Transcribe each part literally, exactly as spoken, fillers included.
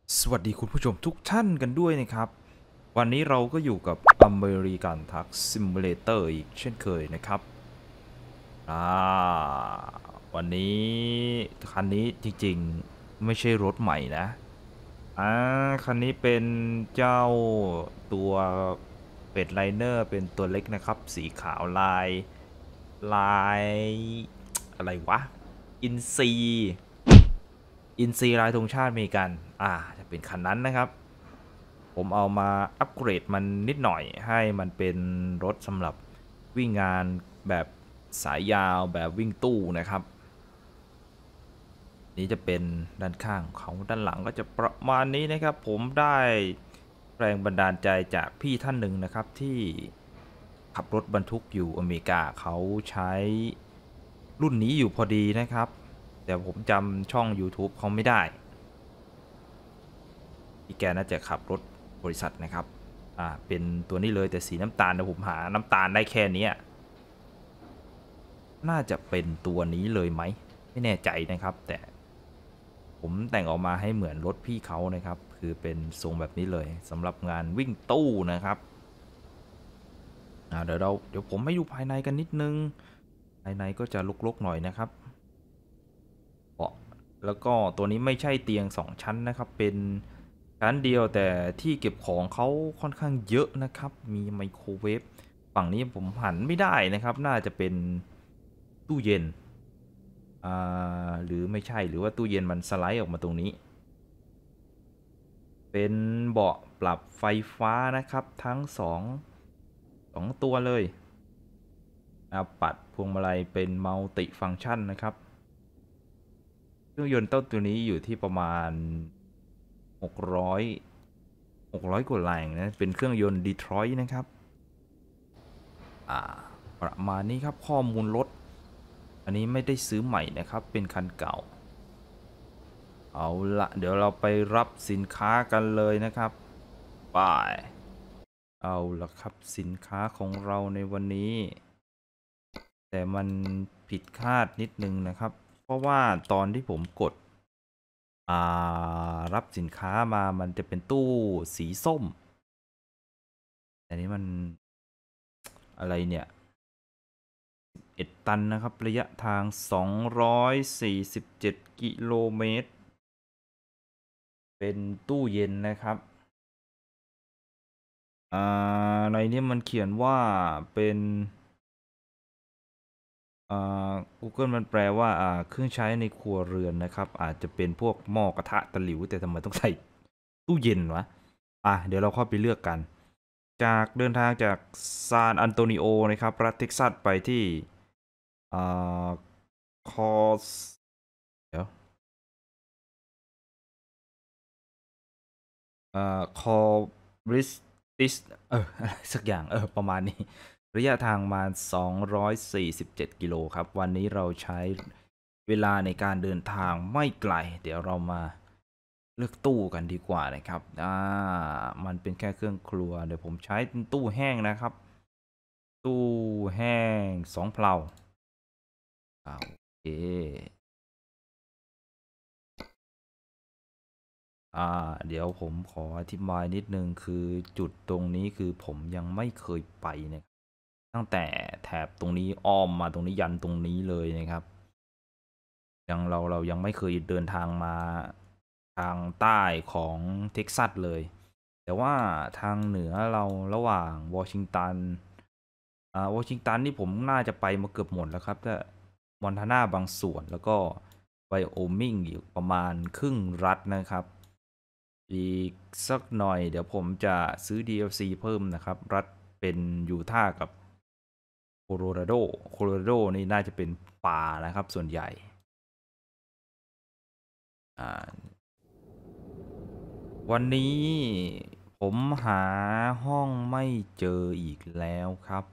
สวัสดีคุณผู้ชมทุกท่านกันด้วยนะครับวันนี้เราก็อยู่กับอเมริกันทักซิมูเลเตอร์อีกเช่นเคยนะครับอ่าวันนี้คันนี้จริงๆไม่ใช่รถใหม่นะอ่าคันนี้เป็นเจ้าตัวเป็ดไลเนอร์เป็นตัวเล็กนะครับสีขาวลายลายอะไรวะอินซีอินซีลายธงชาติอเมริกันอ่าจะเป็นคันนั้นนะครับ ผมเอามาอัปเกรดมันนิดหน่อยให้มันเป็นรถสำหรับวิ่งงานแบบสายยาวแบบวิ่งตู้นะครับนี่จะเป็นด้านข้างของด้านหลังก็จะประมาณนี้นะครับผมได้แรงบันดาลใจจากพี่ท่านหนึ่งนะครับที่ขับรถบรรทุกอยู่อเมริกาเขาใช้รุ่นนี้อยู่พอดีนะครับแต่ผมจำช่อง YouTube เขาไม่ได้พี่แกน่าจะขับรถบริษัทนะครับอ่าเป็นตัวนี้เลยแต่สีน้ำตาลนะผมหาน้ำตาลได้แค่นี้น่าจะเป็นตัวนี้เลยไหมไม่แน่ใจนะครับแต่ผมแต่งออกมาให้เหมือนรถพี่เขานะครับคือเป็นทรงแบบนี้เลยสำหรับงานวิ่งตู้นะครับอ่าเดี๋ยวเราเดี๋ยวผมให้ดูภายในกันนิดนึงภายในก็จะลกๆหน่อยนะครับเบาะแล้วก็ตัวนี้ไม่ใช่เตียงสองชั้นนะครับเป็นชั้นเดียวแต่ที่เก็บของเขาค่อนข้างเยอะนะครับมีไมโครเวฟฝั่งนี้ผมหันไม่ได้นะครับน่าจะเป็นตู้เย็น อ่าหรือไม่ใช่หรือว่าตู้เย็นมันสไลด์ออกมาตรงนี้เป็นเบาะปรับไฟฟ้านะครับทั้งสองสองตัวเลยอาปัดพวงมาลัยเป็นมัลติฟังก์ชันนะครับเครื่องยนต์ต้นตัวนี้อยู่ที่ประมาณหกร้อย หกร้อยกว่าแรงนะเป็นเครื่องยนต์ดีทรอยต์นะครับอ่าประมาณนี้ครับข้อมูลรถอันนี้ไม่ได้ซื้อใหม่นะครับเป็นคันเก่า เอาละเดี๋ยวเราไปรับสินค้ากันเลยนะครับไปเอาละครับสินค้าของเราในวันนี้ แต่มันผิดคาดนิดนึงนะครับ เพราะว่าตอนที่ผมกดอ่ารับสินค้ามามันจะเป็นตู้สีส้มแต่นี้มันอะไรเนี่ยเอ็ดตันนะครับระยะทางสองร้อยสี่สิบเจ็ดกิโลเมตรเป็นตู้เย็นนะครับ อ่าในนี้มันเขียนว่าเป็นอ่า Google มันแปลว่าอ่าเครื่องใช้ในครัวเรือนนะครับอาจจะเป็นพวกหม้อกระทะตะหลิวแต่ทำไมต้องใส่ตู้เย็นวะอ่ะเดี๋ยวเราเข้าไปเลือกกันจากเดินทางจากซานอันโตนิโอนะครับรัฐเท็กซัสไปที่อ่าคอสเดี๋ยวอ่าคอบริสติสเอออะไรสักอย่างเออประมาณนี้ ระยะทางมาสองร้อยสี่สิบเจ็ดกิโลครับ วันนี้เราใช้เวลาในการเดินทางไม่ไกล เดี๋ยวเรามาเลือกตู้กันดีกว่านะครับอ่ามันเป็นแค่เครื่องครัว เดี๋ยวผมใช้ตู้แห้งนะครับ ตู้แห้งสองเพลาอ่าโอเคอ่าเดี๋ยวผมขออธิบายนิดนึงคือจุดตรงนี้คือผมยังไม่เคยไปเนี่ยตั้งแต่แถบตรงนี้อ้อมมาตรงนี้ยันตรงนี้เลยนะครับ ยังเราเรายังไม่เคยเดินทางมาทางใต้ของเท็กซัสเลยแต่ว่าทางเหนือเราระหว่างวอชิงตันอ่าวอชิงตันนี่ผมน่าจะไปมาเกือบหมดแล้วครับแต่มอนทานาบางส่วนแล้วก็ไวโอมิงอยู่ประมาณครึ่งรัฐนะครับอีกสักหน่อยเดี๋ยวผมจะซื้อ ดี แอล ซี เพิ่มนะครับรัฐเป็นยูทาห์กับโคโลราโดโคโลราโดนี่น่าจะเป็นป่านะครับส่วนใหญ่อ่า วันนี้ผมหาห้องไม่เจออีกแล้วครับ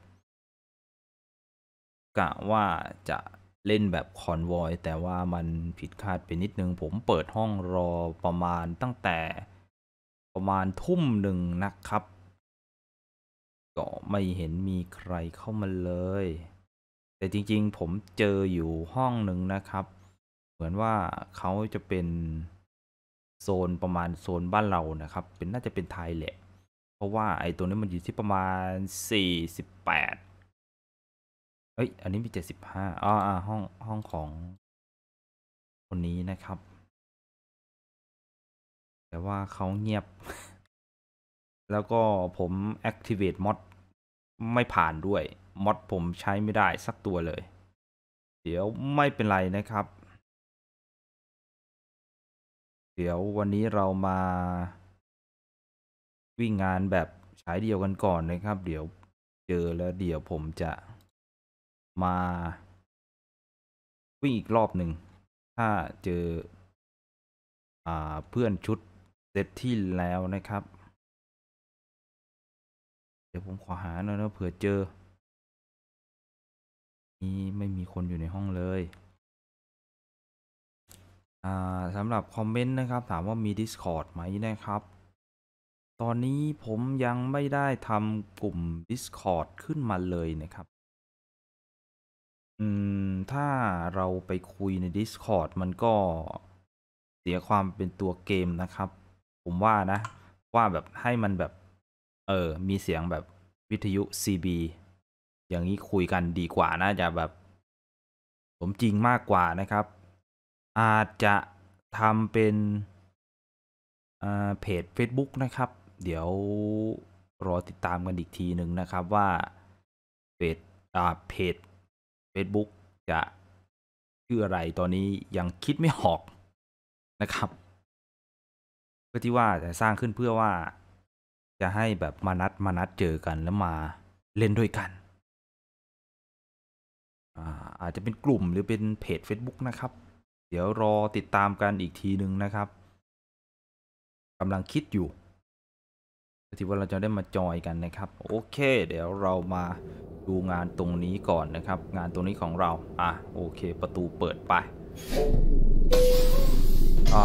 กะว่าจะเล่นแบบคอนวอยแต่ว่ามันผิดคาดไปนิดนึงผมเปิดห้องรอประมาณตั้งแต่ประมาณทุ่มหนึ่งนะครับก็ไม่เห็นมีใครเข้ามาเลยแต่จริงๆผมเจออยู่ห้องหนึ่งนะครับเหมือนว่าเขาจะเป็นโซนประมาณโซนบ้านเรานะครับเป็นน่าจะเป็นไทยแหละเพราะว่าไอ้ตัวนี้มันอยู่ที่ประมาณสี่สิบแปดเอ้ยอันนี้มีเจ็ดสิบห้าอ่าอ่าห้องห้องของคนนี้นะครับแต่ว่าเขาเงียบ แล้วก็ผม activate mod ไม่ผ่านด้วยมอดผมใช้ไม่ได้สักตัวเลย เดี๋ยวไม่เป็นไรนะครับ เดี๋ยววันนี้เรามาวิ่งงานแบบใช้เดียวกันก่อนนะครับ เดี๋ยวเจอแล้วเดี๋ยวผมจะมาวิ่งอีกรอบหนึ่งถ้าเจออ่าเพื่อนชุดเซตที่แล้วนะครับ เดี๋ยวผมขอหาหน่อยนะเผื่อเจอนี่ไม่มีคนอยู่ในห้องเลยอ่าสำหรับคอมเมนต์นะครับถามว่ามี Discord ไหมนะครับ ตอนนี้ผมยังไม่ได้ทำกลุ่ม Discord ขึ้นมาเลยนะครับอืมถ้าเราไปคุยใน Discord มันก็เสียความเป็นตัวเกมนะครับ ผมว่านะว่าแบบให้มันแบบเออมีเสียงแบบวิทยุ ซี บี อย่างนี้คุยกันดีกว่าน่าจะแบบสมจริงมากกว่านะครับ อาจจะทำเป็นเพจ Facebook นะครับเดี๋ยวรอติดตามกันอีกทีหนึ่งนะครับว่าเพจเพจ Facebook จะชื่ออะไรตอนนี้ยังคิดไม่ออกนะครับเพื่อที่ว่าจะสร้างขึ้นเพื่อว่าจะให้แบบมานัดมานัดเจอกันแล้วมาเล่นด้วยกันอาอาจจะเป็นกลุ่มหรือเป็นเพจ Facebook นะครับเดี๋ยวรอติดตามกันอีกทีหนึ่งนะครับกำลังคิดอยู่ที่ว่าเราจะได้มาจอยกันนะครับโอเคเดี๋ยวเรามาดูงานตรงนี้ก่อนนะครับงานตรงนี้ของเราอ่ะโอเคประตูเปิดไปอ่ะ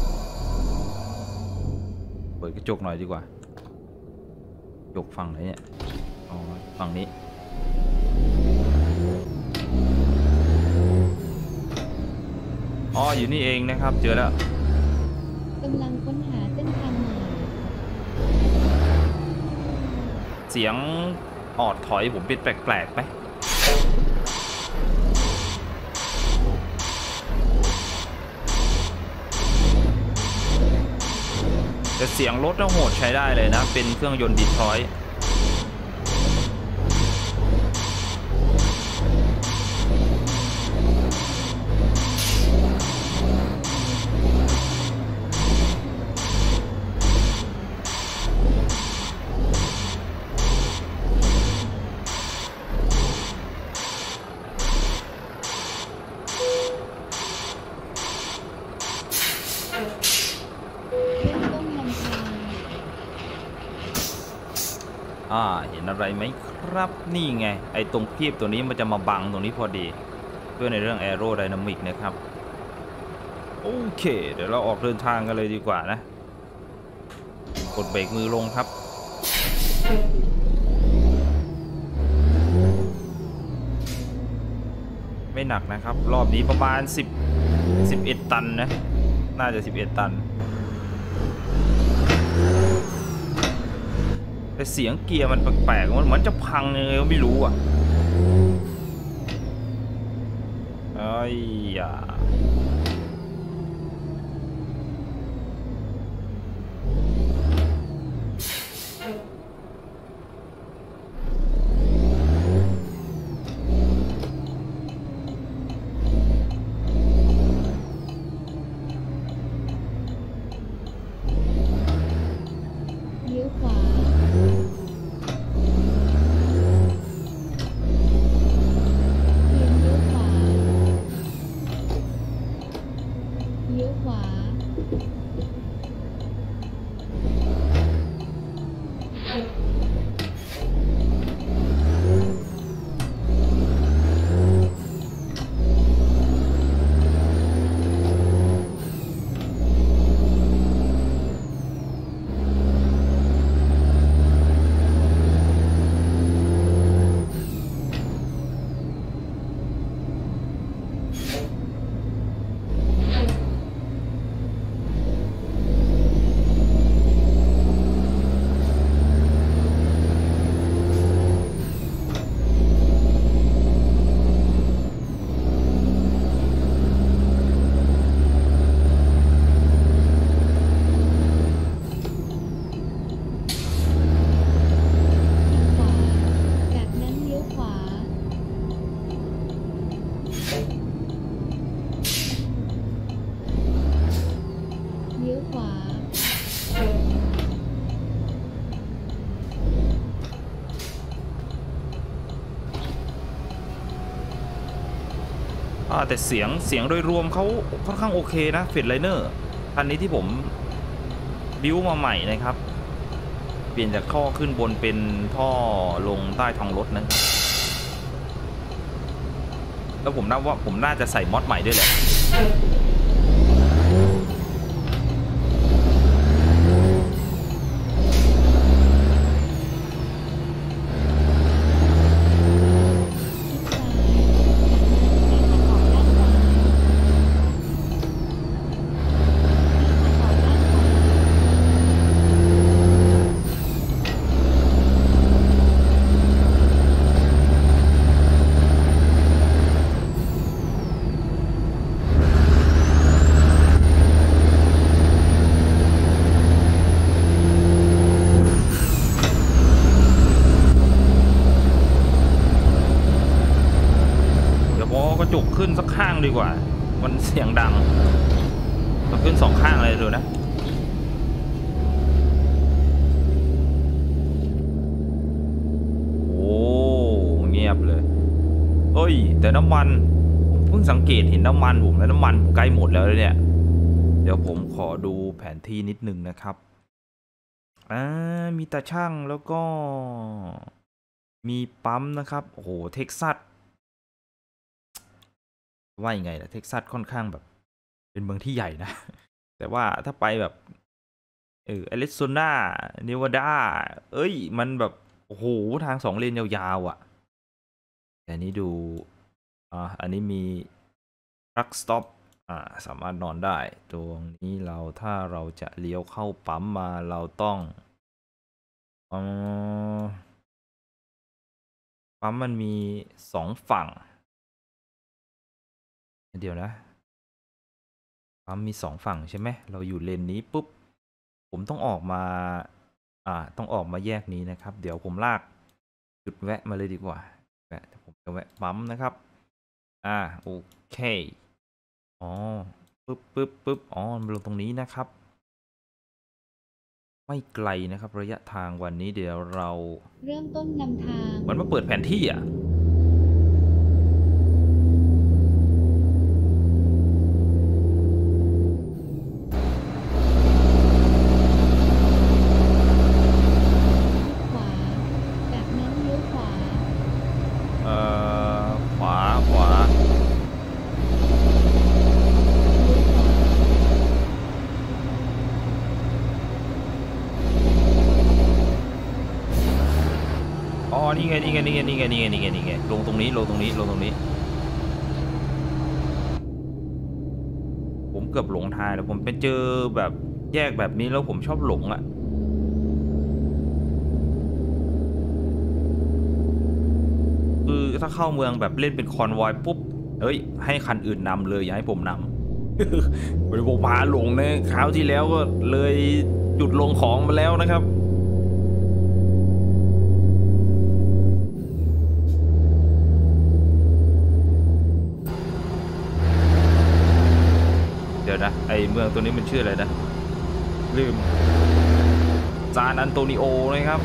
เปิดกระจกหน่อยดีกว่ากระจกฝั่งไหนเนี่ยอ๋อฝั่งนี้อ๋ออยู่นี่เองนะครับเจอแล้วกำลังค้นหาเส้นทางใหม่เสียงออดถอยผมเป็นแปลกๆไหมแต่เสียงรถน่าโหดใช้ได้เลยนะเป็นเครื่องยนต์ดีทรอยต์อ่าเห็นอะไรไหมครับนี่ไงไอ้ตรงคีบตัวนี้มันจะมาบังตรงนี้พอดีด้วยในเรื่องแอโรไดนามิกนะครับโอเคเดี๋ยวเราออกเดินทางกันเลยดีกว่านะกดเบรกมือลงครับไม่หนักนะครับรอบนี้ประมาณสิบ สิบเอ็ดตันนะน่าจะสิบเอ็ดตันแต่เสียงเกียร์มันแปลกๆมันเหมือนจะพังยังไงก็ไม่รู้อ่ะไอ้ยาเลี้ยวขวาเลี้ยวขวาวาอ่าแต่เสียงเสียงโดยรวมเขาค่อนข้างโอเคนะเฟดไลเนอร์คันนี้ที่ผมบิวมาใหม่นะครับเปลี่ยนจากท่อขึ้นบนเป็นท่อลงใต้ท้องรถนะครับแล้วผมนับว่าผมน่าจะใส่มอดใหม่ด้วยแหละกระจกขึ้นสักข้างดีกว่ามันเสียงดังก็ขึ้นสองข้างเลยดูนะโอ้เงียบเลยเฮ้ยแต่น้ำมันเพิ่งสังเกตเห็นน้ำมันผมแล้วน้ำมันใกล้หมดแล้วเนี่ยเดี๋ยวผมขอดูแผนที่นิดนึงนะครับอ่ามีตาช่างแล้วก็มีปั๊มนะครับโอ้โหเท็กซัสว่ายังไงล่ะเท็กซัสค่อนข้างแบบเป็นเมืองที่ใหญ่นะแต่ว่าถ้าไปแบบเออแอริโซนาเนวาดาเอ้ยมันแบบโอ้โหทางสองเลนยาวๆอ่ะแต่นี้ดูอ่าอันนี้มีรักสต็อปอ่าสามารถนอนได้ตรงนี้เราถ้าเราจะเลี้ยวเข้าปั๊มมาเราต้องอ๋อปั๊มมันมีสองฝั่งเดี๋ยวนะปั๊มมีสองฝั่งใช่ไหมเราอยู่เลนนี้ปุ๊บผมต้องออกมาอ่าต้องออกมาแยกนี้นะครับเดี๋ยวผมลากจุดแวะมาเลยดีกว่าแวะผมจะแวะปั๊มนะครับอ่าโอเคอ๋อปึ๊บปึ๊บปึ๊บอ๋อมาลงตรงนี้นะครับไม่ไกลนะครับระยะทางวันนี้เดี๋ยวเราเริ่มต้นนำทางเหมือนมาเปิดแผนที่อ่ะนี่ไงนี่ไงนี่ไงนี่ไงนี่ไงนี่ไงนี่ไงลงตรงนี้ลงตรงนี้ลงตรงนี้ผมเกือบหลงทางแล้วผมไปเจอแบบแยกแบบนี้แล้วผมชอบหลงอ่ะคือถ้าเข้าเมืองแบบเล่นเป็นคอนวอยปุ๊บเอ้ยให้คันอื่นนำเลยอย่าให้ผมนำบริโภคพาหลงนะคราวที่แล้วก็เลยจุดลงของมาแล้วนะครับเดี๋ยวนะไอเมืองตัวนี้มันชื่ออะไรนะลืมซานอันโตนิโอนะครับ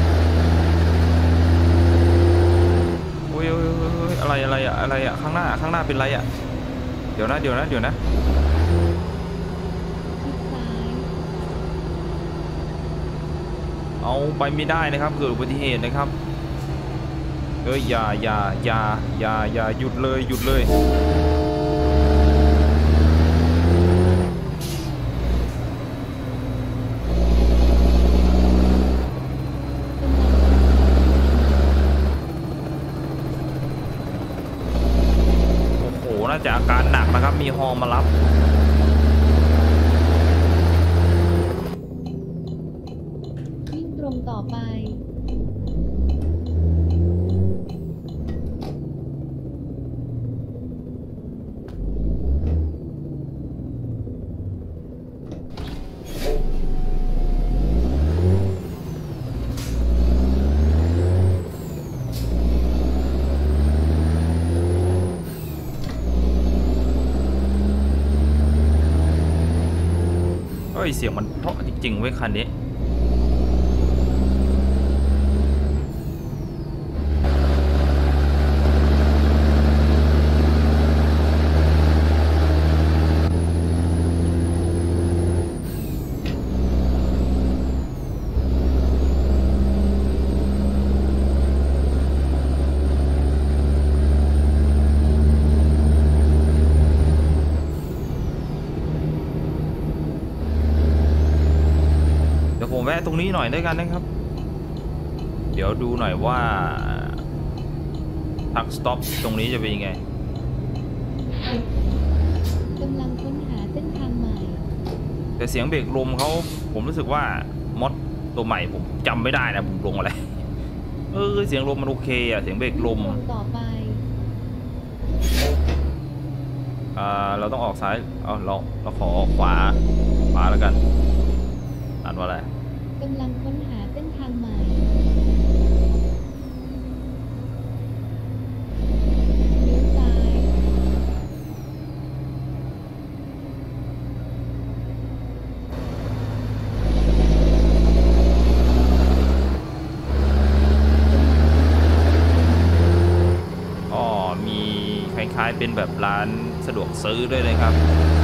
โอ้ยอะไรอะไรอะอะไรอะข้างหน้าข้างหน้าเป็นอะไรอะเดี๋ยวนะเดี๋ยวนะเดี๋ยวนะเอาไปไม่ได้นะครับเกิดอุบัติเหตุนะครับเอ้ยอย่าอย่าอย่าอย่าอย่าหยุดเลยหยุดเลยน่าจะอาการหนักนะครับมีฮอมารับวิ่งตรงต่อไปยเสียงมันเพราะจริงๆเว้ยคันนี้ผมแวะตรงนี้หน่อยด้วยกันนะครับเดี๋ยวดูหน่อยว่าทักสต็อปตรงนี้จะเป็นยังไงกำลังค้นหาเส้นทางใหม่แต่เสียงเบรกลมเขาผมรู้สึกว่ามอดตัวใหม่ผมจำไม่ได้นะผมลงอะไรเออเสียงลมมันโอเคอะเสียงเบรกลมต่อไปอ่าเราต้องออกซ้ายเอาเราเราขอออกขวาขวาแล้วกันอ่านว่าอะไรกำลังค้นหาเส้นทางใหม่เลี้ยวซ้ายอ๋อมีคล้ายๆเป็นแบบร้านสะดวกซื้อด้วยเลยครับ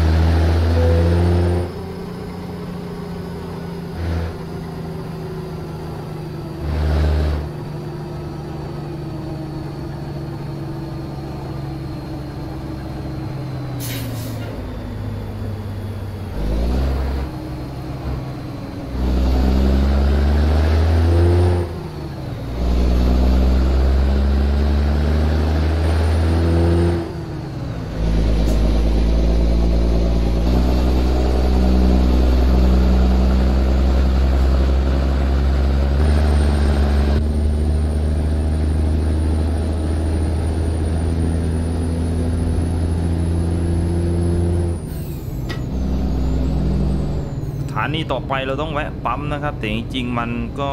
สถานีต่อไปเราต้องแวะปั๊มนะครับแต่จริงๆมันก็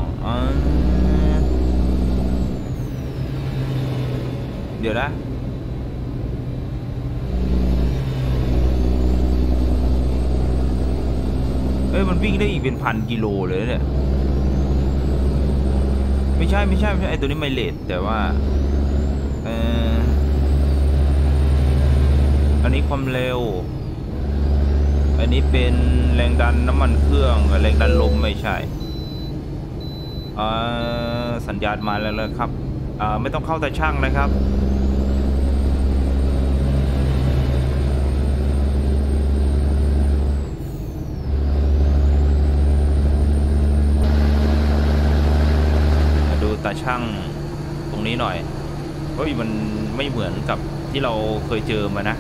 เดี๋ยวนะเอ้ยมันวิ่งได้อีกเป็นพันกิโลเลยเนี่ยไม่ใช่ไม่ใช่ไม่ใช่ไอตัวนี้ไมเลสแต่ว่าเอออันนี้ความเร็วอันนี้เป็นแรงดันน้ำมันเครื่องแรงดันลมไม่ใช่สัญญาณมาแล้วเลยครับไม่ต้องเข้าแต่ช่างนะครับมาดูตาช่างตรงนี้หน่อยเพราะมันไม่เหมือนกับที่เราเคยเจอมานะ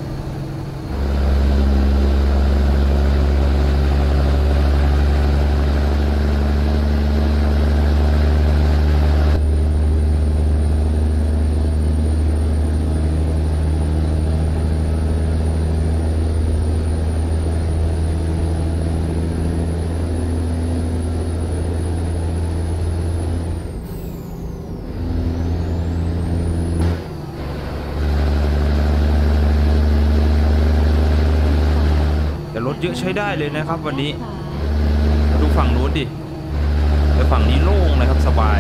เยอะใช้ได้เลยนะครับวันนี้ดูฝั่งนู้นดิแต่ฝั่งนี้โล่งนะครับสบาย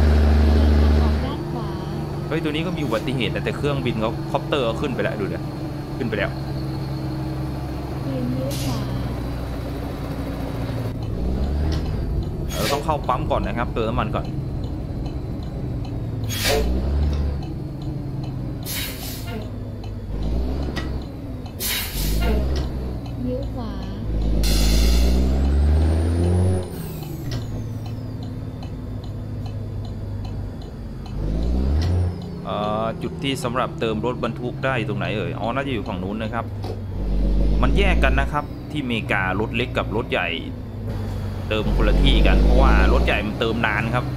เฮ้ยตัวนี้ก็มีอุบัติเหตุแต่เครื่องบินเขาคอปเตอร์ขึ้นไปแล้วดูเดี๋ยวขึ้นไปแล้วเราต้องเข้าปั๊มก่อนนะครับเติมน้ำมันก่อนเลี้ยวขวาจุดที่สำหรับเติมรถบรรทุกได้ตรงไหนเอ่ยอ๋อน่าจะอยู่ฝั่งนู้นนะครับมันแยกกันนะครับที่อเมริการถเล็กกับรถใหญ่เติมคนละที่กันเพราะว่ารถใหญ่มันเติมนานครับ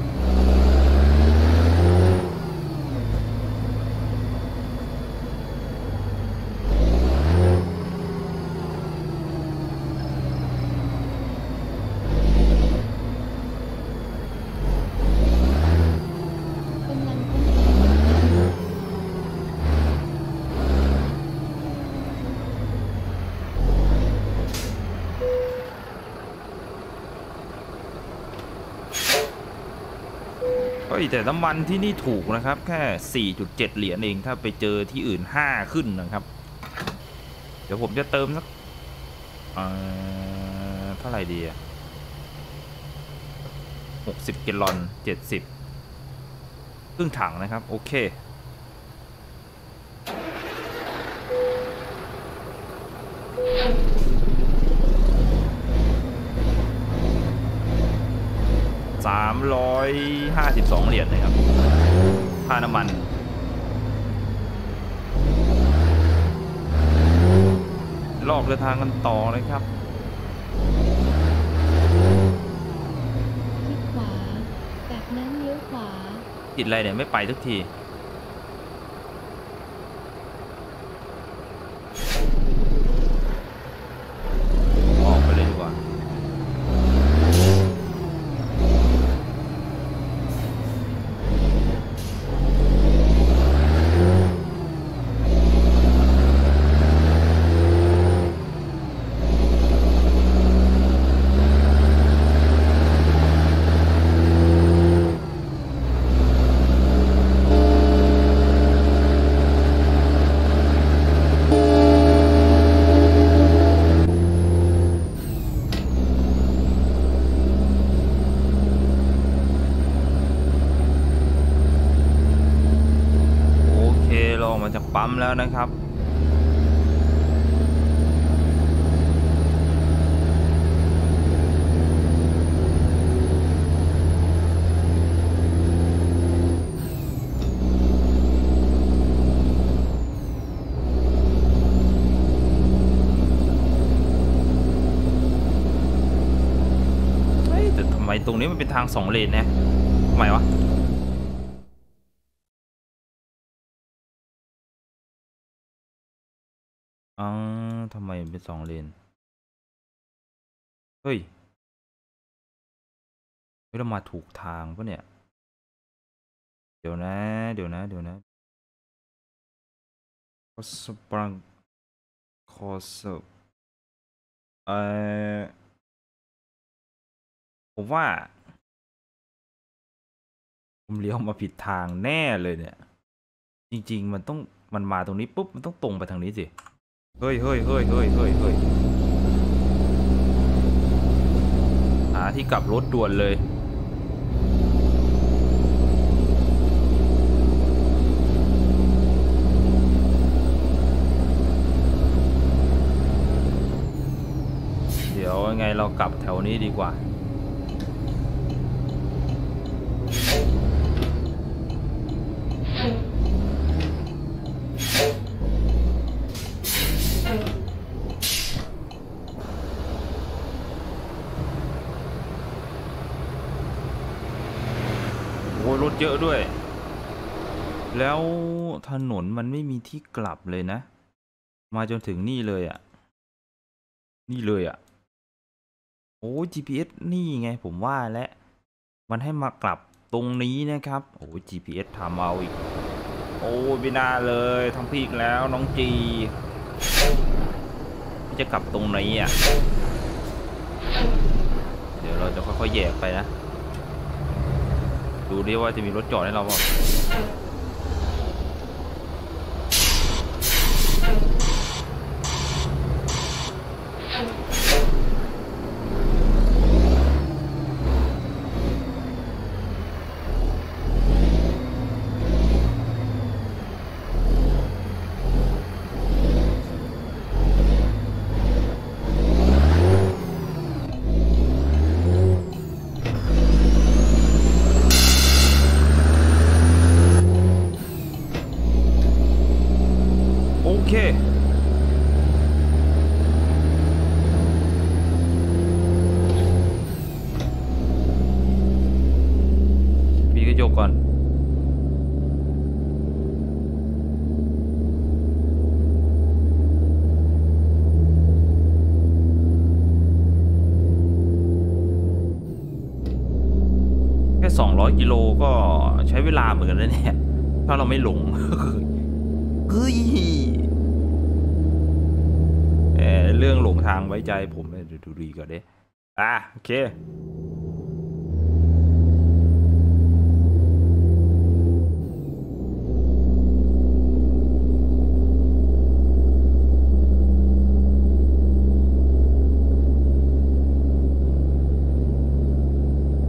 เฮ้ยแต่น้ำมันที่นี่ถูกนะครับแค่ สี่จุดเจ็ด เหรียญเองถ้าไปเจอที่อื่นห้าขึ้นนะครับเดี๋ยวผมจะเติมสักเท่าไหร่ดีอะหกสิบแกลลอนเจ็ดสิบครึ่งถังนะครับโอเคสามร้อยห้าสิบสองเหรียญนะครับค่าน้ำมันลอกเดินทางกันต่อเลยครับชิดขวาจากนั้นเลี้ยวขวาติดอะไรเนี่ยไม่ไปทุกทีออกไปเลยดีกว่ามาจากปั๊มแล้วนะครับเฮ้ยแต่ทำไมตรงนี้มันเป็นทางสองเลนเนี่ยทำไมวะอ๋อทำไมเป็นสองเลนเฮ้ยไม่ต้องมาถูกทางปะเนี่ยเดี๋ยวนะเดี๋ยวนะเดี๋ยวนะคอสปรังคอสเอ่อผมว่าผมเลี้ยวมาผิดทางแน่เลยเนี่ยจริงๆมันต้องมันมาตรงนี้ปุ๊บมันต้องตรงไปทางนี้สิเฮ้ยเฮ้ยเฮ้ยเฮ้ยเฮ้ยเฮ้ยหาที่กลับรถด่วนเลยเดี๋ยวยังไงเรากลับแถวนี้ดีกว่าโอ้รถเยอะด้วยแล้วถนนมันไม่มีที่กลับเลยนะมาจนถึงนี่เลยอ่ะนี่เลยอ่ะโอ้ จี พี เอส นี่ไงผมว่าและมันให้มากลับตรงนี้นะครับโอ้ จี พี เอส ทำเอาอีกโอ้ไม่น่าเลยทำพี่อีกแล้วน้องจีจะกลับตรงไหนอ่ะเดี๋ยวเราจะค่อยๆแยกไปนะดูดิว่าจะมีรถจอดให้เราเปล่าโอเคปิดกระจกก่อนแค่สองร้อยกิโลก็ใช้เวลาเหมือนกันนะเนี่ยถ้าเราไม่หลงเฮ้ยเออเรื่องหลงทางไว้ใจผมดูดีก่อนเด้ อ่ะโอเค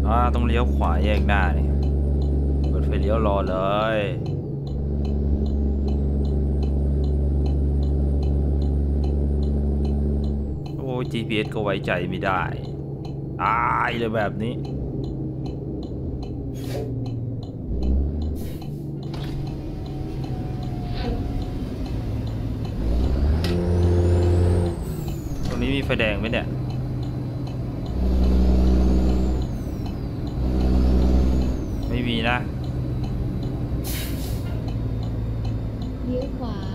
อ่าต้องเลี้ยวขวาแยกหน้านี่เปิดไฟเลี้ยวรอเลยโอ้ย จี พี เอส ก็ไว้ใจไม่ได้ตายเลยแบบนี้ตรงนี้มีไฟแดงไหมเนี่ยไม่มีนะเลี้ยวขวา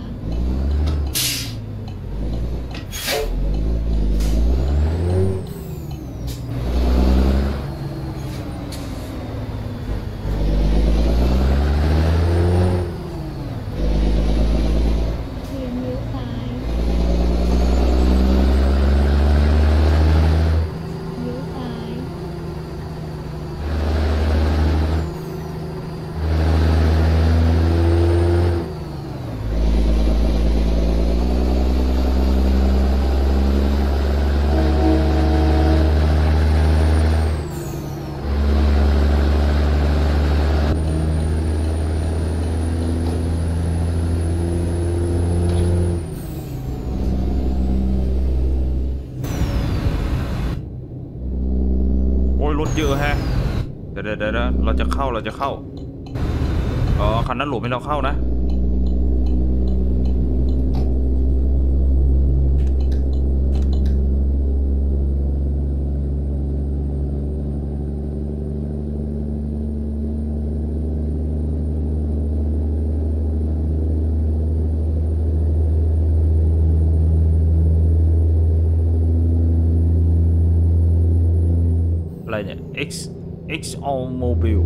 เลี้ยวเลี้ยวซ้ายเลี้ยวซ้ายโอ้ยรถเยอะแฮะเดี๋ยวเดี๋ยวเดี๋ยวเราจะเข้าเราจะเข้าอ๋อคันนั้นหลบให้เราเข้านะอะไรเนี่ย X X All Mobile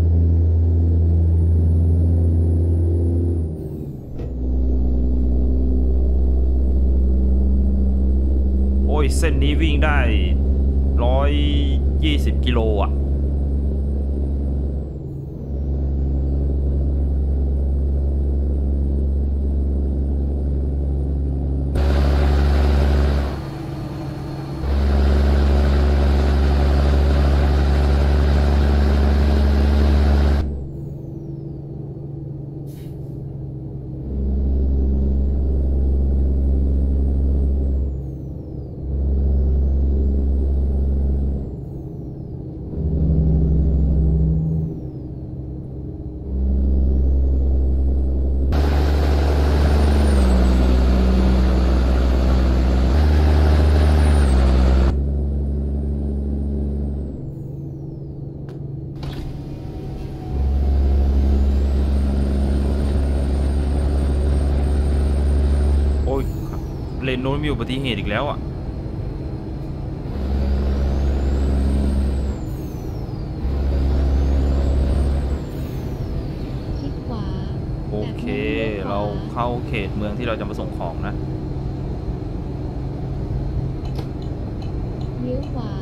โอ้ยเส้นนี้วิ่งได้ร้อยยี่สิบกิโลอ่ะโอ้ยเลนโน้นมีอุบัติเหตุอีกแล้วอ่ะชิดขวาโอเค เราเข้าเขตเมืองที่เราจะมาส่งของนะเลี้ยวขวา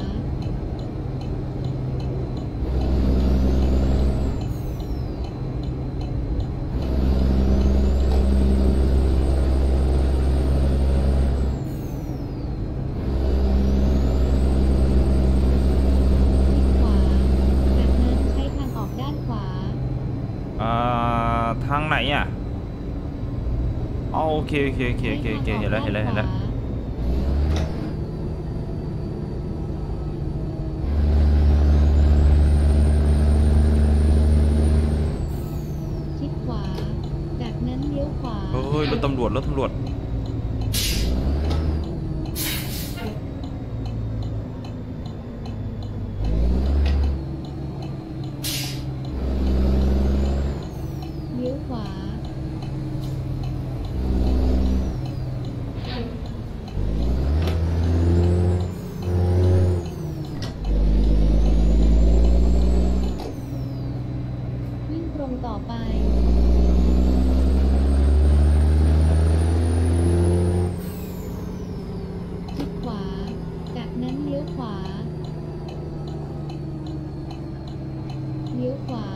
ทางไหนอ่ะอ๋อโอเคโอเคโอเคโอเคโอเคเห็นแล้วเห็นแล้วเห็นแล้วชิดขวาจากนั้นเลี้ยวขวาเฮ้ยรถตำรวจรถตำรวจเลี้ยวขวาวิ่งตรงต่อไปชิดขวาจากนั้นเลี้ยวขวาเลี้ยวขวา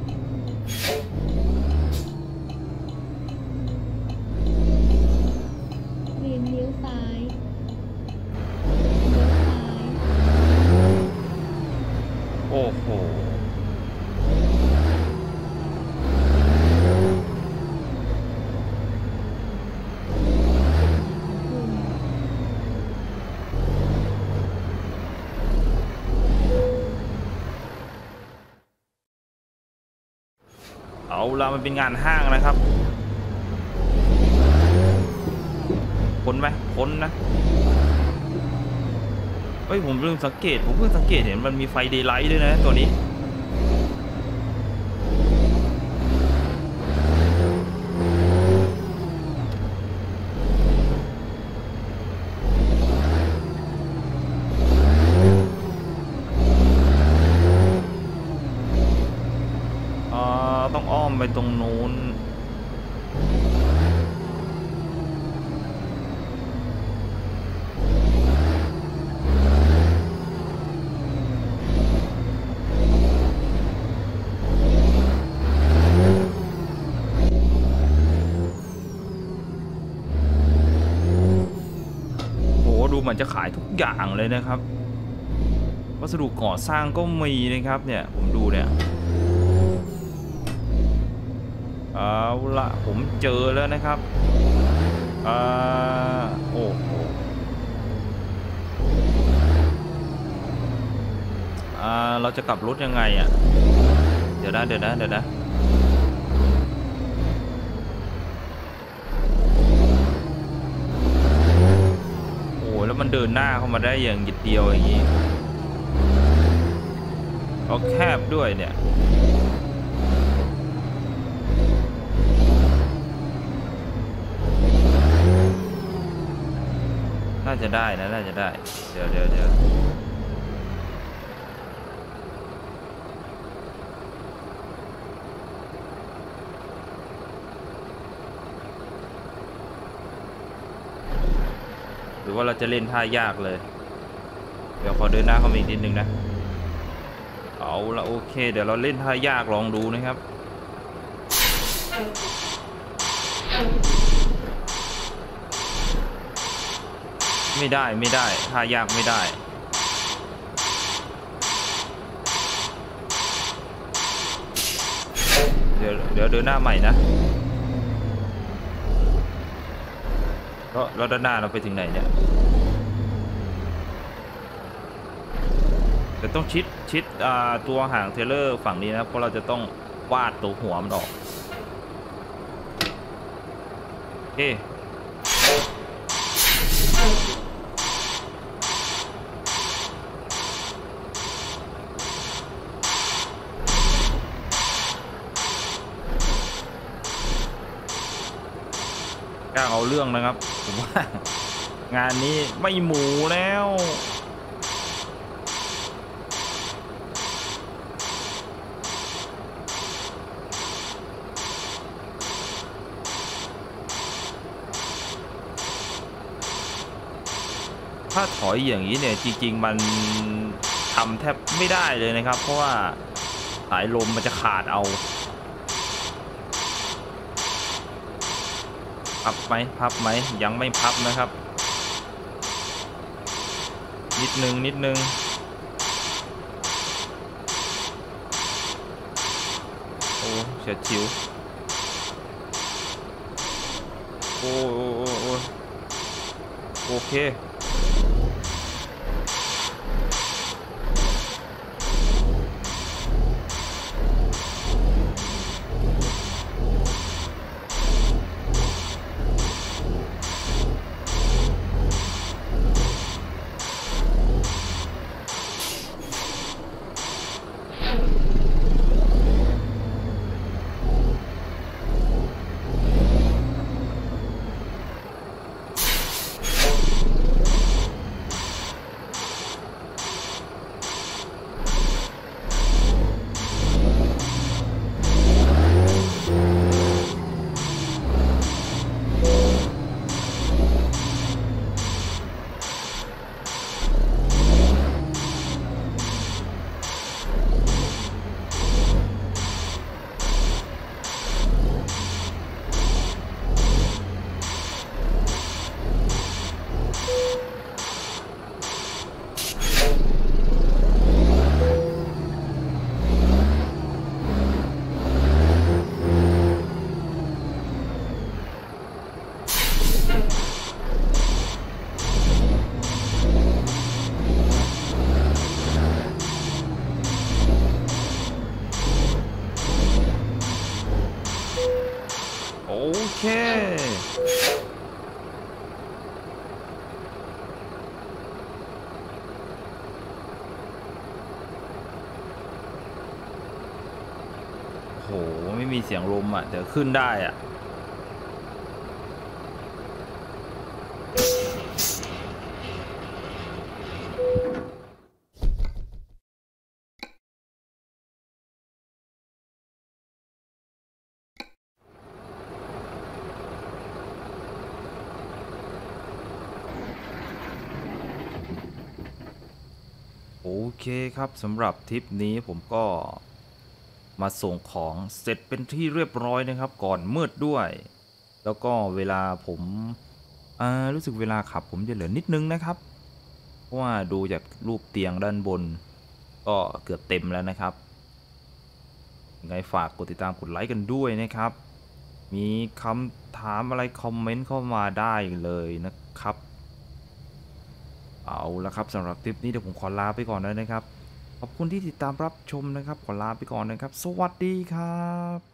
เรียนเลี้ยวซ้ายเลี้ยวซ้ายโอ้โหเอาละมันเป็นงานห้างนะครับพ้นไหมพ้นนะเฮ้ยผมเพิ่งสังเกตผมเพิ่งสังเกตเห็นมันมีไฟเดย์ไลท์ด้วยนะตัวนี้อ่าต้องอ้อมไปตรงนู้นดูเหมือนจะขายทุกอย่างเลยนะครับวัสดุก่อสร้างก็มีนะครับเนี่ยผมดูเนี่ยเอาละผมเจอแล้วนะครับอ่าโอ้โหอ่าเราจะกลับรถยังไงอ่ะเดี๋ยวนะเดี๋ยวนะเดี๋ยวนะแล้วมันเดินหน้าเข้ามาได้อย่างหยิดเดียวอย่างนี้เอาแคบด้วยเนี่ยน่าจะได้นะน่าจะได้เดี๋ยวเดี๋ยวเดี๋ยวหรือว่าเราจะเล่นท่ายากเลยเดี๋ยวขอเดินหน้าเข้ามาอีกนิดนึงนะเอาละโอเคเดี๋ยวเราเล่นท่ายากลองดูนะครับไม่ได้ไม่ได้ท่ายากไม่ได้เดี๋ยวเดี๋ยวเดินหน้าใหม่นะแล้วแล้วด้านหน้าเราไปถึงไหนเนี่ยแต่ต้องชิดชิดตัวหางเทเลอร์ฝั่งนี้นะเพราะเราจะต้องวาดตัวหัวมันออกโอเคกล้าเอาเรื่องนะครับผมว่างานนี้ไม่หมูแล้วถ้าถอยอย่างนี้เนี่ยจริงๆมันทำแทบไม่ได้เลยนะครับเพราะว่าสายลมมันจะขาดเอาพับไหมพับไหมยังไม่พับนะครับนิดนึงนิดนึงโอ้เฉียดฉิวโอ้โอ้โอ้โอเคเคโหไม่มีเสียงลมอ่ะแต่ขึ้นได้อ่ะโอเคครับสำหรับทริปนี้ผมก็มาส่งของเสร็จเป็นที่เรียบร้อยนะครับก่อนมืดด้วย แล้วก็เวลาผมอ่ารู้สึกเวลาขับผมจะเหลือนิดนึงนะครับเพราะว่าดูจากรูปเตียงด้านบนก็เกือบเต็มแล้วนะครับยังไงฝากกดติดตามกดไลค์กันด้วยนะครับมีคำถามอะไรคอมเมนต์เข้ามาได้เลยนะครับเอาละครับสำหรับคลิปนี้เดี๋ยวผมขอลาไปก่อนเลยนะครับขอบคุณที่ติดตามรับชมนะครับขอลาไปก่อนนะครับสวัสดีครับ